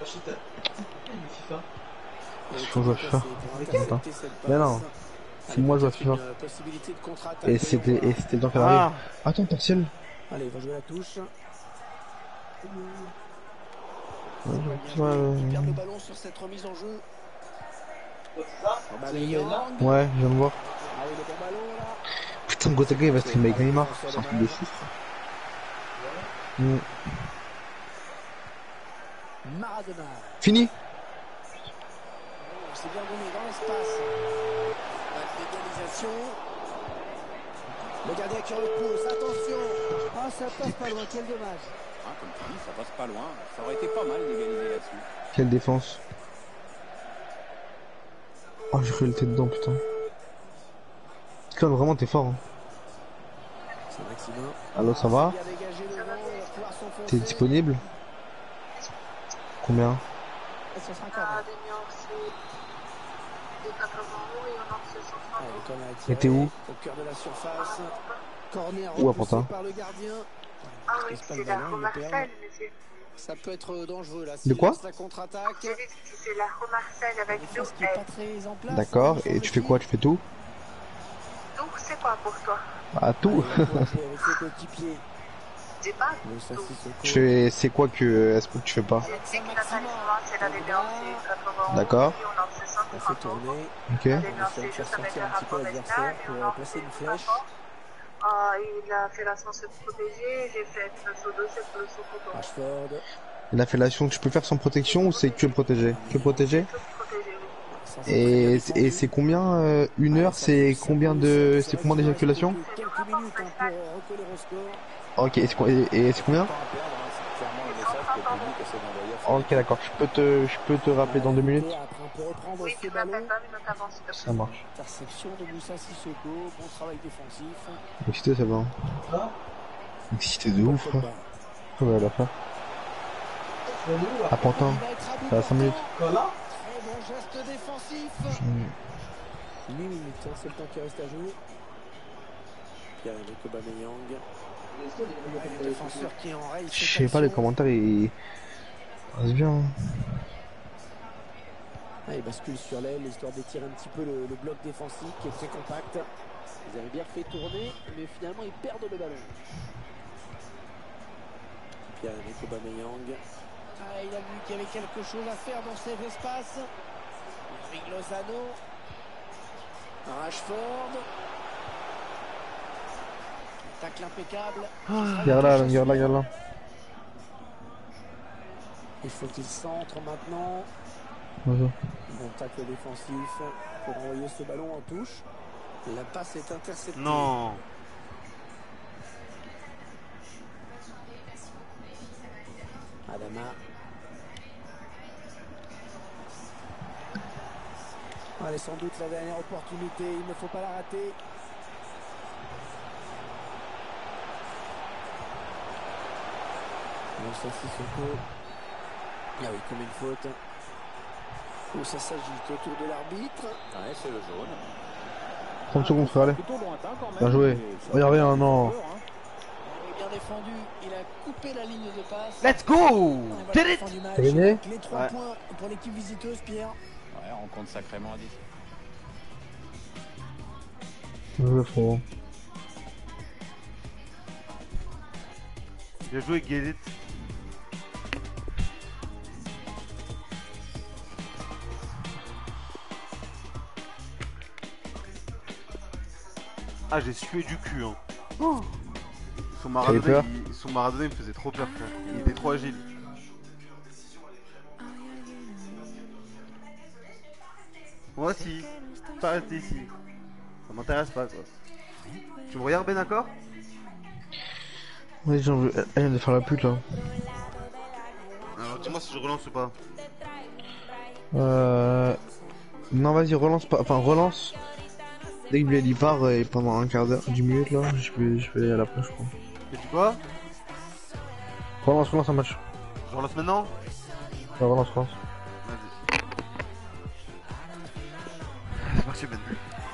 C'est qu'on joue à FIFA. Attends. Mais non. C'est moi je joue à FIFA. Et c'était et c'était le temps qu'elle arrive. Attends, partiel. Allez, il va jouer la touche. Ouais, Il perd le ballon sur cette remise en jeu. Aubameyang. ouais, je viens de voir. Ah oui, le bon ballon là. Putain, Gotega il va streamer avec Neymar. C'est un truc de fou. Mm. Maradona. Fini. C'est bien donné dans l'espace. L'égalisation. Le gardien qui repousse. Attention. Ah, ça passe pas loin. Quel dommage. Ah, comme tu dis, ça passe pas loin. Ça aurait été pas mal d'égaliser là-dessus. Quelle défense. Oh, j'ai cru le tête dedans, putain. Quand vraiment t'es fort. Hein. C'est Maximin. Allo, ça va? Bien dégagé devant, il va pouvoir s'enfoncer. T'es disponible? Combien? Et ce sera cadré. Allez, le corner est tiré Et t'es où? Au cœur de la surface. Corner Où, à repoussé Pantin? par le gardien. Ah Il oui, se passe c'est le la ballon, il le perd. Marseille, monsieur. Ça peut être dangereux là. De s'il quoi? lance la contre-attaque. J'ai dit que c'est la Marseille avec Une nous. défense qui est pas très en place. D'accord, hein, et tu fais quoi? Tu fais tout? Donc, c'est quoi pour toi? Ah, tout? Allez, on va jouer avec ses coéquipiers. J'ai pas. Moussa Sissoko. Tu fais, c'est quoi que, est-ce que tu fais pas? J'ai dit que la Talisman, c'est la défense, c'est quatre-vingts. D'accord. Et on a fait On fait cinquante euros. tourner. Ok. La On défense, essaie de c'est faire juste avec sortir le un petit peu rapport l'adversaire et pour on a placer fait une flèche. Ah, il a fait la censure protégée, j'ai fait le saut d'eau, c'est pour le saut photo. Rashford. Il a fait l'action que tu peux faire sans protection ou c'est que protégé? Que protégé? Tout protégé, oui. Sans être Et, très et défendu. c'est combien, euh, une heure, c'est combien de, c'est combien d'éjaculations? Quelques minutes hein, pour recoller au score. Ok, et c'est co- et- et c'est combien? Pas à perdre, hein, c'est clairement le message que le public essaie d'envoyer à son Ok, d'accord, je peux te, je peux te rappeler dans deux minutes? Après, on peut reprendre Oui, ce tu ballon. m'appelles pas minutes avant, s'il te plaît. Ça marche. Interception de Moussa Sissoko. Bon travail défensif. Excité, ça va. Ah, Excité de ouf, frère. Pogba. Ouais, à la fin. c'est où là? À Pantin. Il va être à bout Ça va cinq minutes. portant. Quoi là? Très bon geste défensif. Mm. huit minutes, hein, c'est le temps qui reste à jouer. Pierre-Emerick Aubameyang. Le défenseur qui enraye cette Je sais pas, les action. commentaires, ils... Reste bien. hein. Ah, il bascule sur l'aile, histoire d'étirer un petit peu le, le bloc défensif qui est très compact. Ils avaient bien fait tourner, mais finalement ils perdent le ballon. Pierre-Emerick Aubameyang. Ah, il a vu qu'il y avait quelque chose à faire dans cet espace. Eric Lozano. Rashford. Tacle impeccable. Regarde là, regarde là, regarde là. Il faut qu'il centre maintenant. Bonjour. Bon tacle défensif pour envoyer ce ballon en touche. La passe est interceptée. Non. Adama. Allez, sans doute la dernière opportunité, il ne faut pas la rater. Moussa Sissoko. Ah oui, comme une faute. Où ça s'agite autour de l'arbitre. Ouais, c'est le jaune. trente secondes, frère, allez. Plutôt lointain quand même. Bien joué. Regardez, un non. Il est bien défendu, il a coupé la ligne de passe. Let's go. Voilà Did la it. fin du match. Terminé. Donc, les trois Ouais. points pour l'équipe visiteuse, Pierre. Ouais, on compte sacrément à dix. Bien joué, frérot. Bien joué, Guélit. Ah, j'ai sué du cul, hein. Oh. Son T'avais Maradona, peur il... son Maradona, il me faisait trop peur, frère. Il était trop agile. Moi aussi. Pas rester ici. Ça m'intéresse pas, quoi. Tu me regardes, Ben, d'accord? Vas-y, j'en veux. Elle vient de faire la pute là. Alors, dis-moi si je relance ou pas. Euh. Non, vas-y, relance pas. Enfin, relance. Dès que Billy part, et pendant un quart d'heure, dix minutes là, je vais, je vais aller à la plage, je crois. Et tu quoi? Relance, relance un match. Je relance maintenant? Ouais, relance, relance. Vas-y. C'est parti, Ben.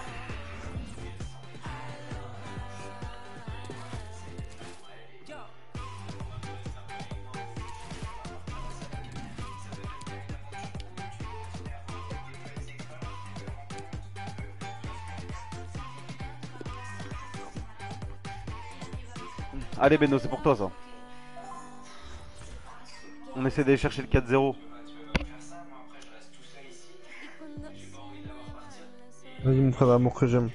Allez Beno, c'est pour toi ça. On essaie d'aller chercher le quatre zéro. Vas-y, mon frère d'amour que j'aime.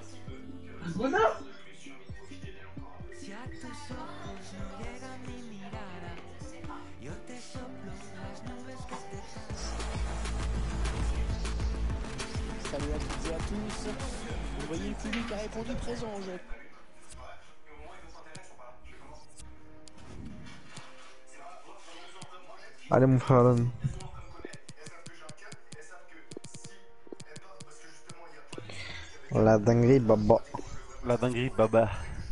Salut à toutes et à tous. Vous voyez, le public a répondu présent au jeu. Allez, mon frère Alan. La dinguerie, baba. La dinguerie, baba.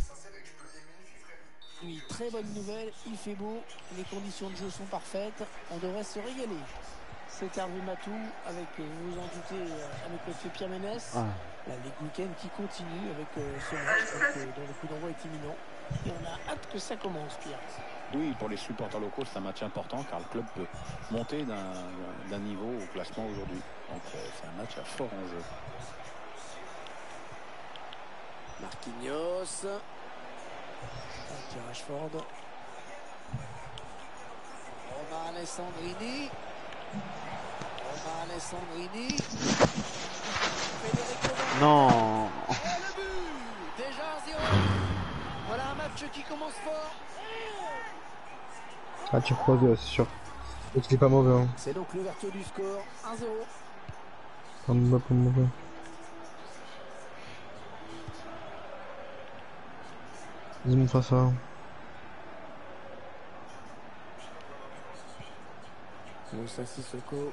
Oui, très bonne nouvelle, il fait beau, les conditions de jeu sont parfaites, on devrait se régaler. C'est Hervé Matou avec, vous vous en doutez, à mes côtés Pierre Ménès. Ah. La Ligue Week-end qui continue avec euh, ce match donc, euh, dont le coup d'envoi est imminent. Et on a hâte que ça commence, Pierre. Oui, pour les supporters locaux, c'est un match important car le club peut monter d'un d'un niveau au classement aujourd'hui. Donc euh, c'est un match à fort enjeu. Marquinhos. Pierre Rashford. Romain Alessandrini. Romain Alessandrini. Federico Valverde. Non. Et le but. Déjà un zéro. Voilà un match qui commence fort. Ah, tu crois, ouais, c'est sûr. Et qu'il est pas mauvais, hein. C'est donc l'ouverture du score. un zéro. Pas mauvais, pas mauvais. Vas-y, mon frère, ça. Moussa Sissoko.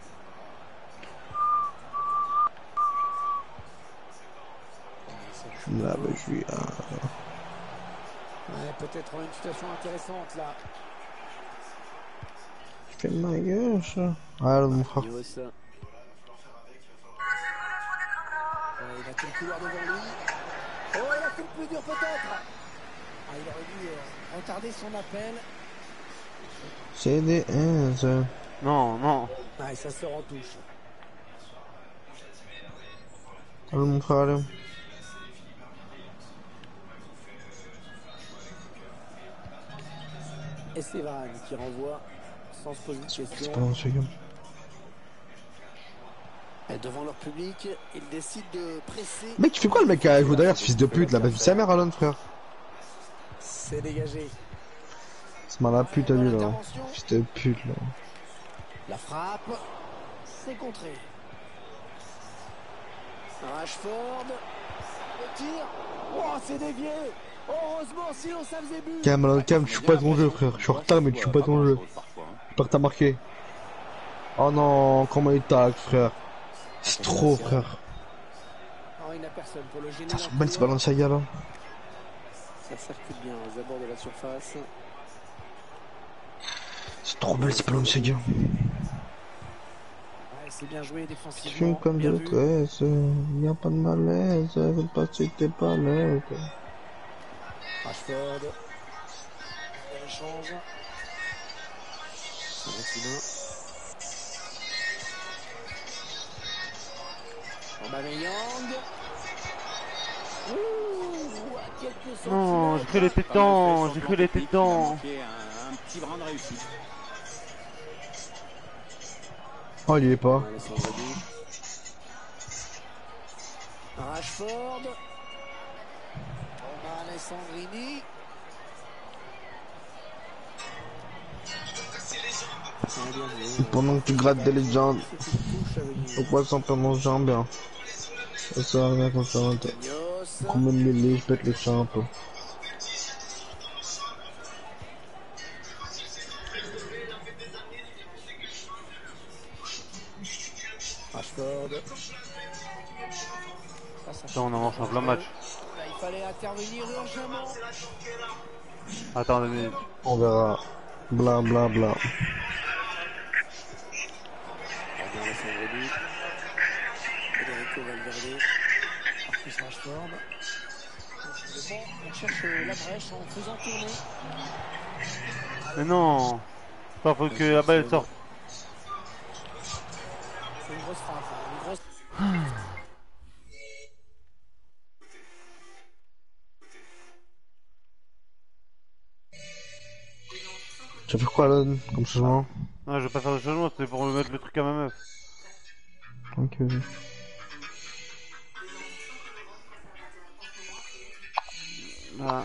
Là, bah, je suis. Euh... Ouais, peut-être une situation intéressante là. Je fais ma gueule, ça. Ah, là, mon frère. Marquinhos. Ouais, il a tout le couloir devant lui. Oh, il a fait le plus dur peut-être. Ah, il aurait dû euh, retarder son appel. C'est des haines, ça. Non, non. Ah, et ça sort en touche. Allez, mon frère, allez. Et c'est Varane qui renvoie sans se poser de C'est questions. pas dans ce game. Et devant leur public, ils décident de presser. Mec, tu fais quoi le mec qui a joué derrière, ce fils de pute là? Bah, sa mère, Alan, frère. C'est dégagé. C'est mal la pute à lui là. Fils de pute là. La frappe, c'est contré. Rashford, le tir. Oh, c'est dévié. Heureusement, sinon ça faisait but. Calme, alors, calme, tu joues pas ton jeu, frère. Je suis en retard, mais tu joues pas ton jeu. J'espère que t'as marqué. Oh non, comment il tacle, frère. C'est trop, frère. Oh, il n'a personne pour le gêner. Putain, c'est belle, c'est Balenciaga là. Ça circule bien aux abords de la surface. C'est trop belle, c'est Balenciaga. Ouais, c'est bien joué Je défensivement. fume comme bien de vu. tresse, y a pas de malaise, je veux pas si t'es pas l'aise. Rashford. Il change. C'est Maxime. Aubameyang. Ouh, à quelques centimètres. Non, j'ai cru les têtes dedans, j'ai cru les têtes dedans. Un, un petit brin de réussite. Oh, il y est pas. Rashford. Romain Alessandrini. Pendant que tu grattes des légendes, pourquoi simplement jambe bien? Ça sert à rien qu'on s'arrête. Combien de mêlées, je pète les chats un peu. Rashford. Attends, on avance en plein match. Là, il fallait intervenir urgemment. Attends, mais... On verra. Bla bla bla. Federico Valverde. Marcus Rashford. On cherche la brèche en faisant tourner. Mais non. Attends, faut que la balle sorte. C'est une grosse frappe. Une grosse... Tu vas faire quoi là, comme changement? Non, je vais pas faire de changement, c'était pour me mettre le truc à ma meuf. Ok. Ah.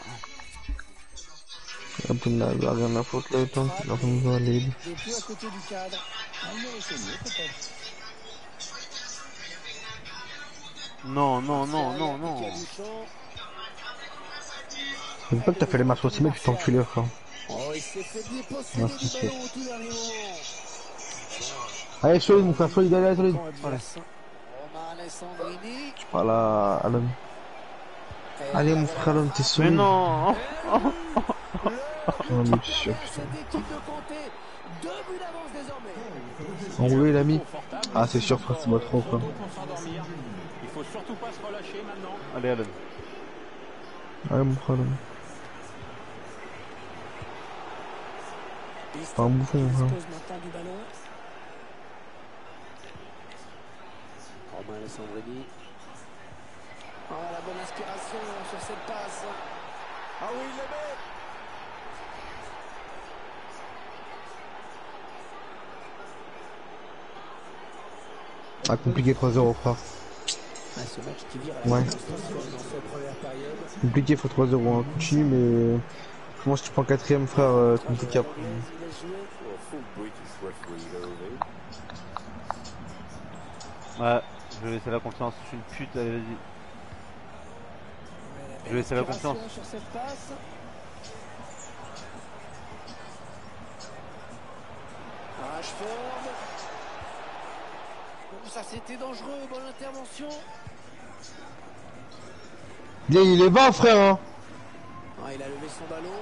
Hop, il a rien à foutre là, toi. Il a rien à aller. Il est plus à côté du cadre. Ah, il aurait fait mieux peut-être. Non, non, non, non, non. Je sais pas que t'as fait les matchs aussi, mais tu t'es enculé, frère. Oh, il s'est fait bien posséder Merci, du c'est. ballon au tout dernier moment. Allez, solide, mon frère, solide, allez, allez, solide. Romain Alessandrini. Voilà, Alan. Allez, mon frère, Alan, t'es Mais solide. non. Oh, mais je suis sûr. Cette équipe de Conté, deux buts d'avance désormais. Enroulé, il a mis. Ah, c'est sûr, frère, c'est moi trop, frère. Pour s'endormir. Il faut surtout pas se relâcher maintenant. Allez, Alan. Allez, mon frère, Alan. Pas un bouffon, mon frère. Dispose maintenant du ballon. Romain Alessandrini. Oh, la bonne inspiration sur cette passe. Ah oui, il le met. Ah, compliqué trois zéro, frère. Ah, ce match qui vire à la Ouais. frustration dans cette première période. Compliqué, faut trois zéro, hein. Continue, mais. Comment si tu prends quatrième, frère, euh, compliqué après. Il laisse jouer. Ouais, je vais laisser la confiance, je suis une pute, allez, vas-y. Je vais laisser la confiance. Sur cette passe. Rashford. Oh, ça c'était dangereux, bonne intervention. Il est, il est bas, frère, hein. Ah, il a levé son ballon.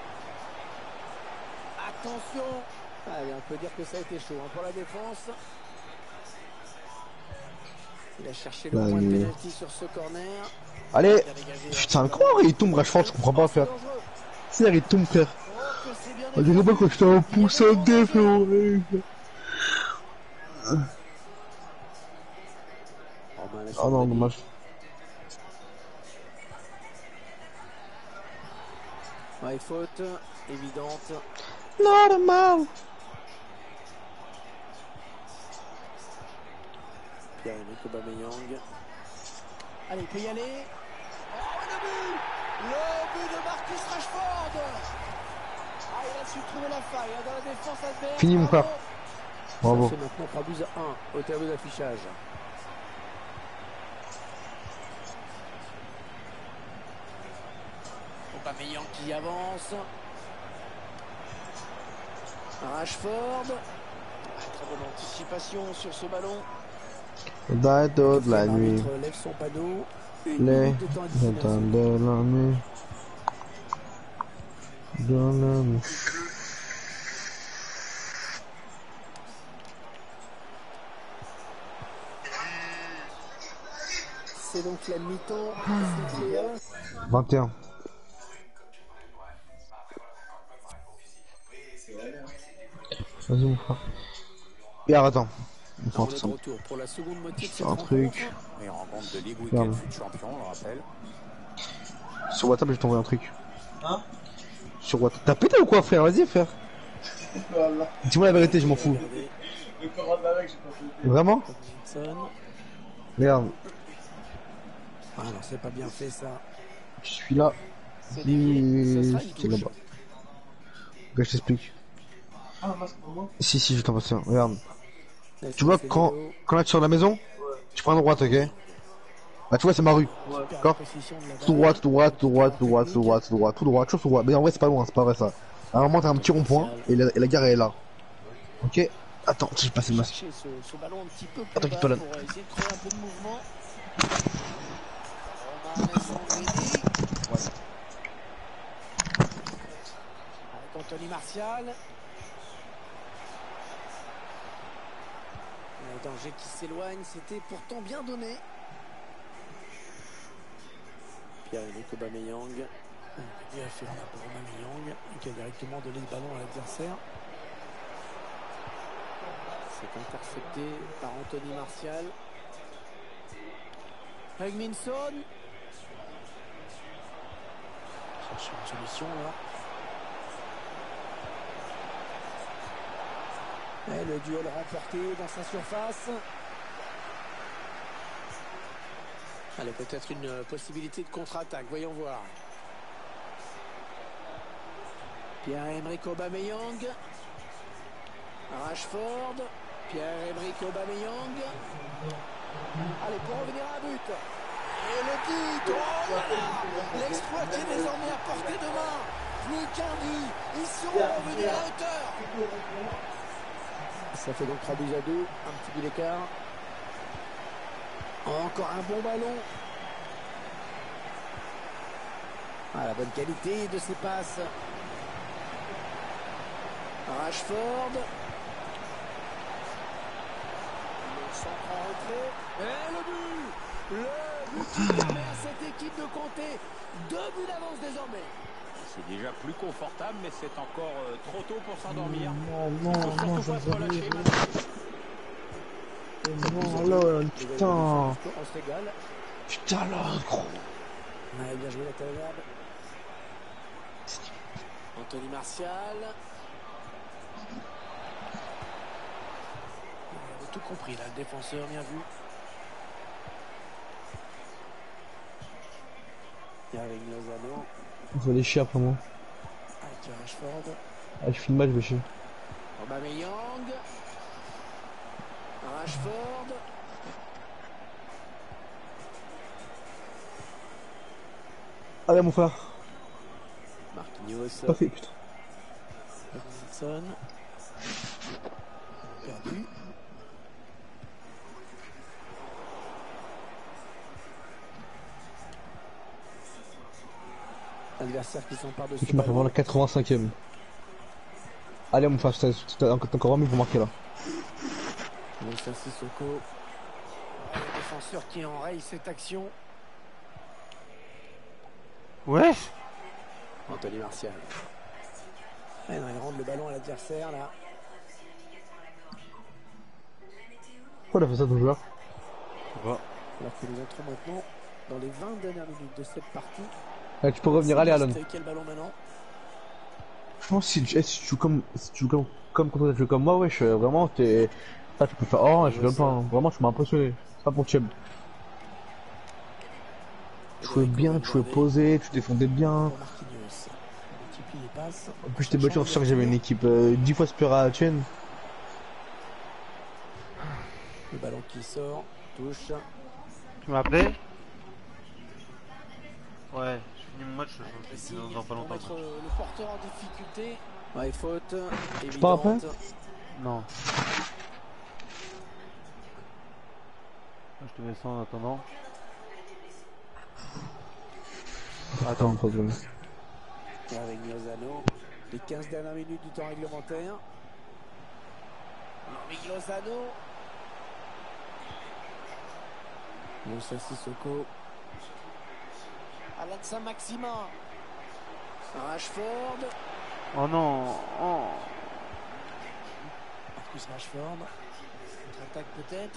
Attention. Allez, on peut dire que ça a été chaud hein, pour la défense. Il a cherché le Bah, point de il- pénalty sur ce corner. Allez. Il a dégagé, Putain, comment il tombe, Rashford, je comprends pas, frère. dangereux. C'est il tombe, frère. Oh, que c'est bien On dirait pas que j'étais un pouce à deux, frérot. Oh non, dommage. Ouais, faute évidente. Normal. Pierre-Emerick Aubameyang. Allez, il peut y aller. Oh, le but. Le but de Marcus Rashford. Ah, il a su trouver la faille hein, dans la défense adverse. Fini, mon frère. Bravo. Ça fait maintenant trois buts à un au tableau d'affichage. Aubameyang qui avance. Rashford. Très bonne anticipation sur ce ballon. D'Aito de la nuit. L'arbitre lève son panneau. Une Les minute de temps additionnel. temps de la nuit. De la nuit. C'est donc la mi-temps. vingt et un. Vas-y mon frère. Et alors, attends. On fait On un est de truc. retour pour la seconde moitié de Je cette fais un truc. rencontre. Et rencontre de Ligue Merde. Week-end fut champion, on le rappelle. Sur WhatsApp, je vais t'envoyer un truc. Hein? Sur WhatsApp. T'as pété ou quoi, frère? Vas-y, frère. Voilà. Dis-moi la vérité, je m'en fous. Le corps de la mec, j'ai pas fait. Vraiment? Johnson. Regarde, Ah non, c'est pas bien fait ça. je suis là. C'est dévié. Ce sera une C'est là-bas. touche. Regarde, je t'explique. Ah, un masque pour moi? Si, si, je t'en passe un. Regarde. Est-ce Tu vois, que c'est quand, Léo? quand là tu sors de la maison, tu prends à droite, ok? Bah, tu vois, c'est ma rue. Super D'accord? possession de la Tout balle. droit, tout droit, tout droit, tout droit, tout droit, tout droit, tout droit, toujours tout droit. Mais en vrai, c'est pas loin, c'est pas vrai ça. À un moment, t'as un petit rond-point et la, et la gare elle est là. Ok? Attends, j'ai passé le masque. Chercher ce, ce ballon un petit peu plus Attends, bas quitte pas là. pour essayer de créer un peu de mouvement. Romain Sandrini. Avec Anthony Martial. Un danger qui s'éloigne, c'était pourtant bien donné. Pierre-Emerick Aubameyang. Il a fait un appel à Aubameyang qui a directement donné le ballon à l'adversaire. C'est intercepté par Anthony Martial. Hugminson. Cherche une solution là. Et le duel remporté dans sa surface. Allez, peut-être une possibilité de contre-attaque, voyons voir. Pierre-Emerick Aubameyang. Rashford. Pierre-Emerick Aubameyang. Allez, pour revenir à un but. Et le but. Oh là là. L'exploit qui est désormais à portée de main. Plus qu'un but. Ils sont revenus à la hauteur. Ça fait donc trois buts à deux. Un petit but d'écart. Encore un bon ballon. Ah, la bonne qualité de ses passes. Rashford. Le centre en retrait. Et le but. Le but qui permet à cette équipe de compter deux buts d'avance désormais. C'est déjà plus confortable, mais c'est encore euh, trop tôt pour s'endormir. Non, Il non, faut non, surtout pas ça se me relâcher fait maintenant. Non, lol, putain. On se régale. Putain, lol, gros. Ouais, bien joué la Talenade. Anthony Martial. Il avait tout compris là, le défenseur, bien vu. Et avec Lozano. Je vais aller chier après moi. Avec Rashford. Ah, je finis le match, je vais chier. Aubameyang. Rashford. Allez, mon frère. Marquinhos. Pas fait, putain. Wilson. Perdu. Adversaire qui s'empare de ce Tu m'as fait voir ballon. le quatre-vingt-cinquième. Allez, mon frère, t'as t'as encore vingt minutes pour marquer là. Moussa Sissoko. Le défenseur qui enraye cette action. Ouais. Anthony Martial. Ah non, il rend le ballon à l'adversaire là. Pourquoi il a fait ça ton joueur? Alors que nous entrons maintenant dans les vingt dernières minutes de cette partie. Ah, tu peux revenir, allez, Alan. Quel ballon maintenant? Franchement, si tu, eh, si tu joues comme, si tu joues comme, comme quand tu joues comme moi, wesh, euh, vraiment, t'es, ça, tu peux faire, oh, je rigole pas, hein. Vraiment, tu m'as impressionné. C'est pas pour Cheb. Tu jouais bien, tu jouais posé, tu défendais bien. Pour Marquinhos. Multiplie les passes. En plus, j'étais battu, on sûr que j'avais une équipe euh, dix fois supérieure à la tienne. Le ballon qui sort, touche. Tu m'as appelé? Ouais, je fini mon match, je Précis, dans, dans pas pour longtemps. mettre euh, le porteur en difficulté. Ouais, faute. Tu pars après? évidente. Non. Je te mets ça en attendant. Attends, pas de problème. Avec Lozano, les quinze dernières minutes du temps réglementaire. Avec Lozano. Moussa Sissoko. Alan Saint-Maximin. Rashford. Oh non. Oh. Marcus Rashford. Contre-attaque peut-être.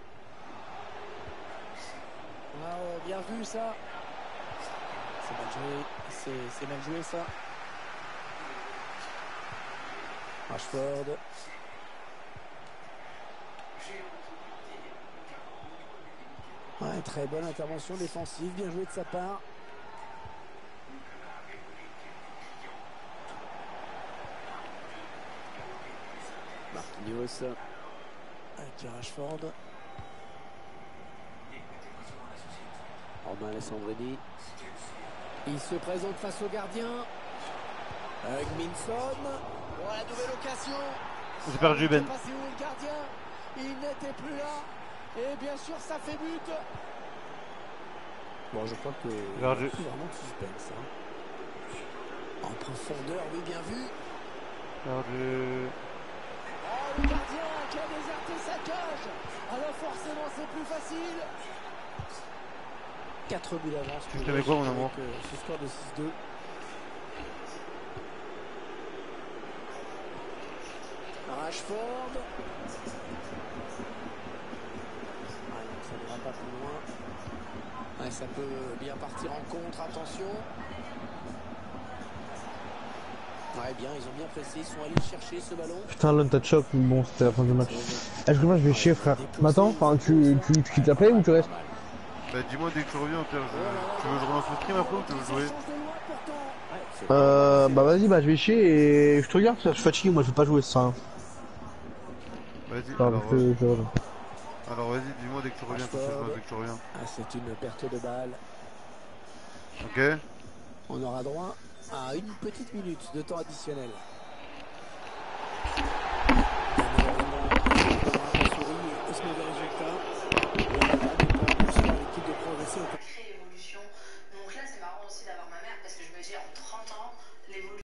Ah, euh, bien vu ça. C'est mal joué. C'est c'est mal joué ça. Rashford. Ouais, très bonne intervention défensive, bien joué de sa part. Marquinhos avec Rashford. Romain Alessandrini. Il se présente face au gardien. Avec Minson. Pour la nouvelle occasion. J'ai perdu Ben. Passé où le gardien? Il n'était plus là. Et bien sûr, ça fait but. Bon, je crois que Perdu. c'est vraiment de suspense. Hein. En profondeur, oui, bien vu. Perdu. Oh, le gardien qui a déserté sa cage. Alors forcément, c'est plus facile. quatre buts d'avance. Tu te mets quoi, mon amour? Avec, euh, ce score de six deux. Rashford. Ah non, ça n'ira pas plus loin. Ouais, ça peut bien partir en contre, attention. Ouais, bien, ils ont bien pressé, ils sont allés chercher ce ballon. Putain, l'un t'as choc, bon, c'était la fin du match. Eh, je moi je vais chier, frère. M'attends, enfin, tu, tu, tu quittes la play ou tu restes? Bah dis-moi dès que tu reviens, au pire, je... tu veux que je relance le stream après ou tu veux jouer? Euh, bah vas-y, bah je vais chier et je te regarde, je suis fatigué, moi je vais pas jouer ça. Vas-y, Enfin, alors, je, euh, je, je... alors vas-y, dis-moi dès que tu reviens, comme ça je vois dès que tu reviens. Ah, c'est une perte de balle. Ok? On aura droit à une petite minute de temps additionnel.